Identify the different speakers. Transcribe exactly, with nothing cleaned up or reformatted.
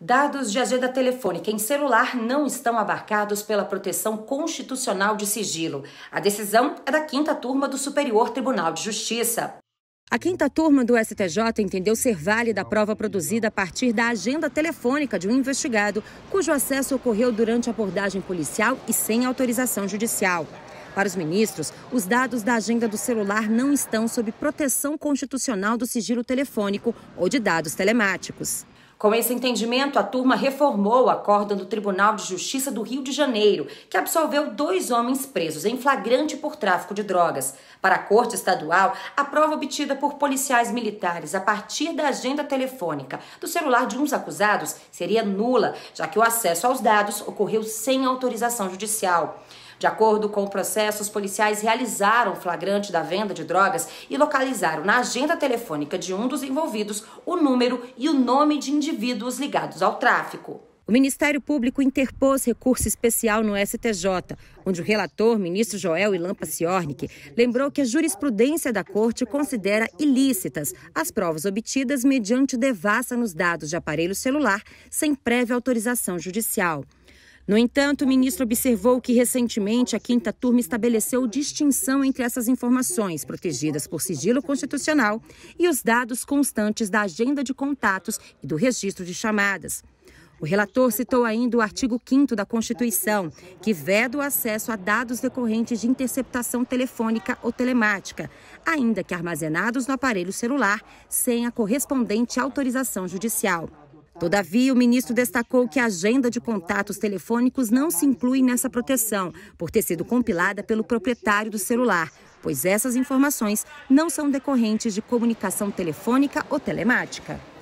Speaker 1: Dados de agenda telefônica em celular não estão abarcados pela proteção constitucional de sigilo. A decisão é da quinta turma do Superior Tribunal de Justiça.
Speaker 2: A quinta turma do S T J entendeu ser válida a prova produzida a partir da agenda telefônica de um investigado, cujo acesso ocorreu durante a abordagem policial e sem autorização judicial. Para os ministros, os dados da agenda do celular não estão sob proteção constitucional do sigilo telefônico ou de dados telemáticos.
Speaker 1: Com esse entendimento, a turma reformou o acórdão do Tribunal de Justiça do Rio de Janeiro, que absolveu dois homens presos em flagrante por tráfico de drogas. Para a Corte Estadual, a prova obtida por policiais militares a partir da agenda telefônica do celular de uns acusados seria nula, já que o acesso aos dados ocorreu sem autorização judicial. De acordo com o processo, os policiais realizaram o flagrante da venda de drogas e localizaram na agenda telefônica de um dos envolvidos o número e o nome de indivíduos ligados ao tráfico.
Speaker 2: O Ministério Público interpôs recurso especial no S T J, onde o relator, ministro Joel Ilan Paciornik, lembrou que a jurisprudência da Corte considera ilícitas as provas obtidas mediante devassa nos dados de aparelho celular sem prévia autorização judicial. No entanto, o ministro observou que, recentemente, a quinta turma estabeleceu distinção entre essas informações protegidas por sigilo constitucional e os dados constantes da agenda de contatos e do registro de chamadas. O relator citou ainda o artigo quinto da Constituição, que veda o acesso a dados decorrentes de interceptação telefônica ou telemática, ainda que armazenados no aparelho celular, sem a correspondente autorização judicial. Todavia, o ministro destacou que a agenda de contatos telefônicos não se inclui nessa proteção, por ter sido compilada pelo proprietário do celular, pois essas informações não são decorrentes de comunicação telefônica ou telemática.